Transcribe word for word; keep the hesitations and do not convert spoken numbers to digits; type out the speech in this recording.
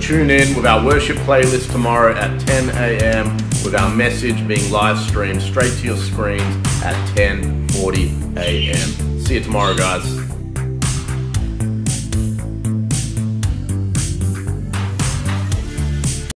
tune in with our worship playlist tomorrow at ten A M with our message being live streamed straight to your screens at ten forty A M See you tomorrow, guys.